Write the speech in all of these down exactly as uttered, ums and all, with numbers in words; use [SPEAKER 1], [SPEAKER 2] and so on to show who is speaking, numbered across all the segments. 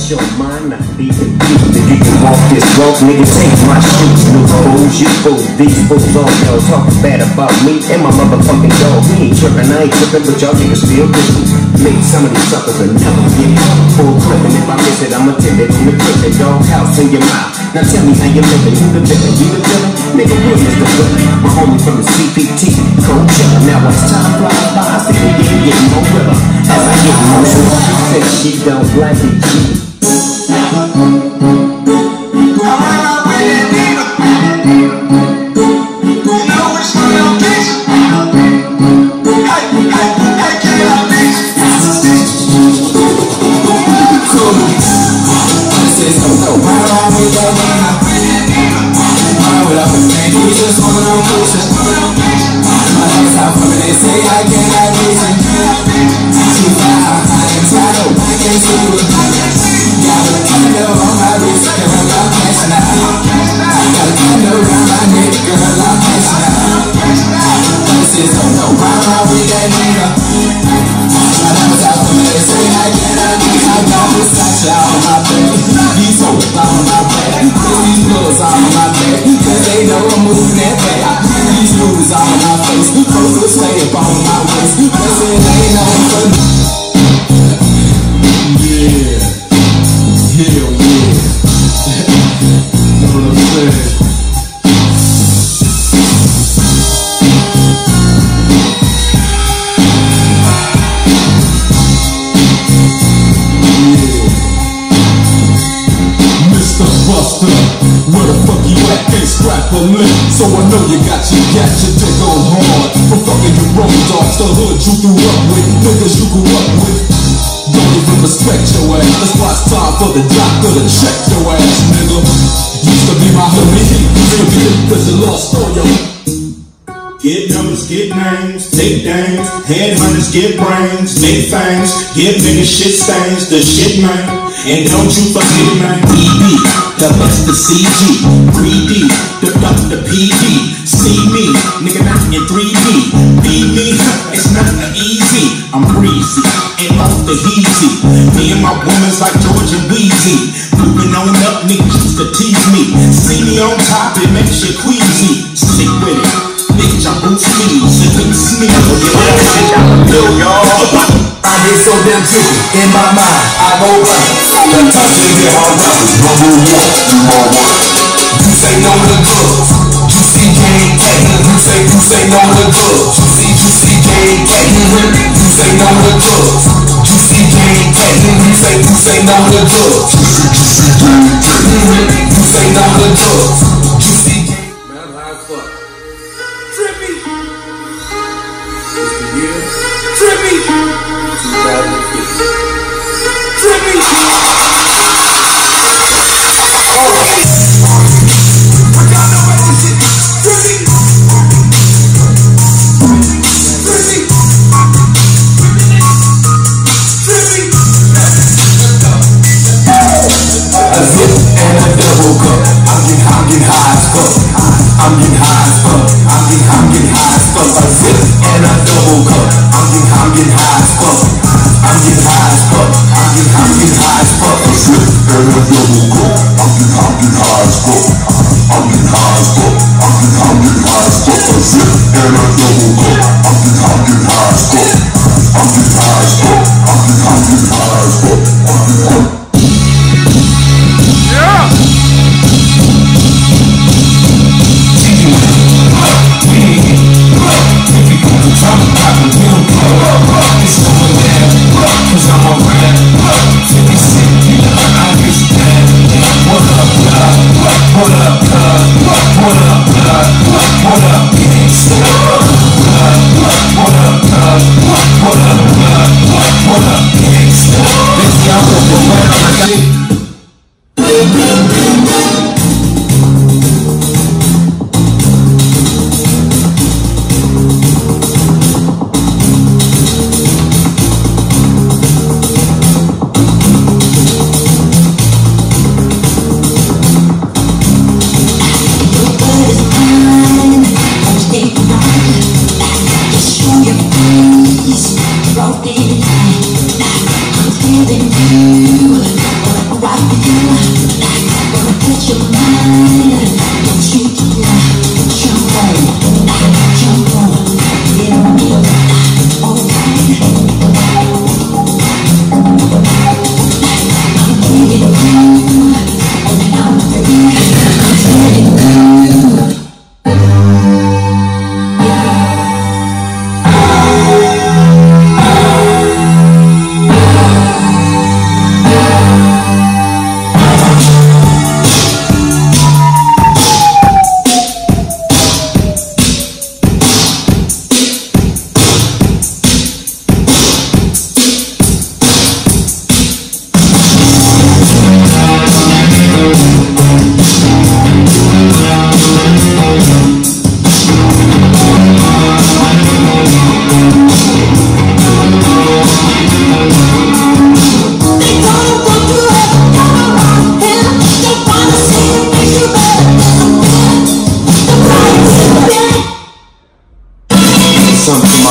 [SPEAKER 1] your mind not be confused. If you can walk this walk, nigga, take my shoes. No fools, you fools, these fools all y'all talking bad about me and my motherfucking dog. He ain't tripping, I ain't tripping, but y'all niggas still pussy. Make some of these suckers will never get it. Full clip, and if I miss it, I'ma tip it in the clip, the dog house in your mouth. Now tell me how you living, you the villain, you the villain, nigga, real is the villain. My homie from the C P T, cold chiller. Now as time flies by, I see the game getting more realer. As I get more realer, say she don't like it.
[SPEAKER 2] So I know you got your, got your dick on hard for fucking your road dogs, the hood you grew up with, niggas you grew up with. Don't even respect your ass. That's why it's time for the doctor to check your ass, nigga. Used to be my homie, he used to be cause you lost all your.
[SPEAKER 3] Get numbers, get names, take names, headhunters, get brains, make fangs, give niggas shit stains, the shit man. And don't you forget man, E B, the bust the C G, three D, the duck the P D, see me, nigga not in three D, be me, it's not easy, I'm breezy, and off the heezy, me and my woman's like George and Wheezy, moving on up, niggas used to tease me, see me on top, it makes you queasy, stick with it. Bitch, I'm Bruce Lee, sipping sneak.
[SPEAKER 4] I get so damn tricky, in my mind, I go right. The touch and get hard right. Number one, do my work. You say no to drugs. You see game getting. You say, you say no to drugs. You see, you see game getting. You say no to drugs. You see game getting. You say, you say no to drugs. You see, you see game getting. You say no to drugs. You see game. Man, I'm high as fuck. Trippy. Trippy. Trippy. I'm getting high as fuck. I'm getting, I'm getting high as fuck. A zip and a double cup. I'm getting, I'm getting high as fuck. I'm getting high as fuck. I'm getting, I'm getting high as fuck. A zip and a double cup. I'm getting, I'm getting high as fuck. I'm getting high as fuck. I'm getting, I'm getting high as fuck. A zip and a double cup. I'm getting, I'm getting high as fuck. I'm getting high as fuck. I'm getting, I'm getting high as fuck. I'm getting, I'm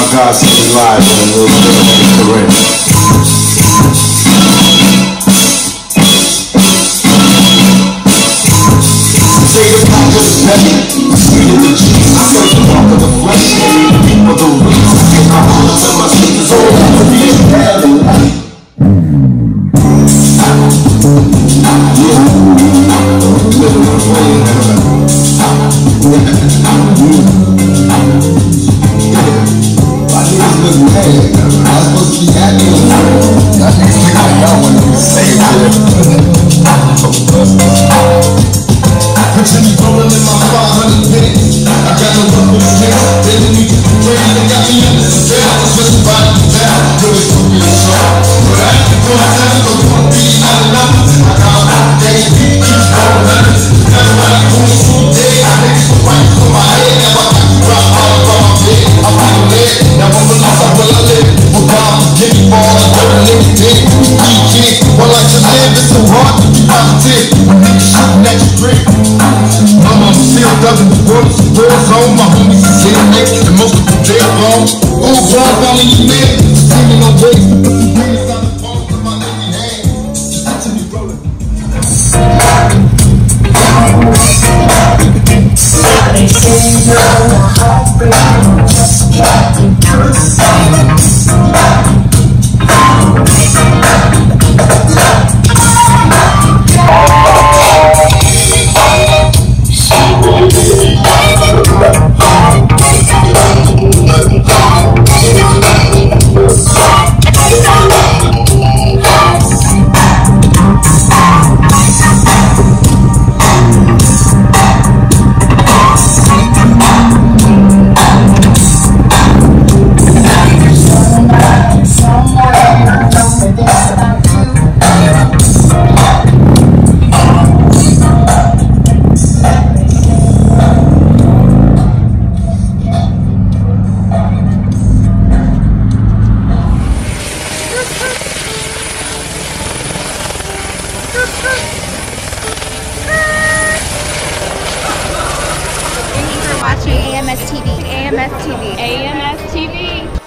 [SPEAKER 5] Carson live on the little career.
[SPEAKER 4] Say the pop was better, sweet of the cheese. I serve the mark of the flesh, people the reach. Get my bullets and my speakers all over the air.
[SPEAKER 6] My niggas look mad. I was supposed to be happy. Y'all niggas think like y'all want to be saved here.
[SPEAKER 4] Picture me rolling in my five hundred minutes. I got no love for the niggas. They didn't need to train. They got me in this jail. I was just about to down. Really took me a shot. But I ain't going down. So one beat out of numbers. I got my days. Keep rolling numbers. Never when I go through day. I think it's right for my head. Now I got to drop all above my bed. I'm on the leg. Now I'm released. I will I live. Well, God, give me all the dirt and niggas dead. We can't. Well, I just live. It's so hard to be positive. When niggas shooting at your grip. Mama, I'm still ducking the bullets, the doors on. My homies is in naked, the most of them dead wrong. Oh, God, calling you man, singing on ways. Put the greatest on the phone with my nigga hand. Just watching me rolling.
[SPEAKER 7] They say you're a heartbreak, just can't be
[SPEAKER 8] Watching A M S T V. A M S T V. A M S T V.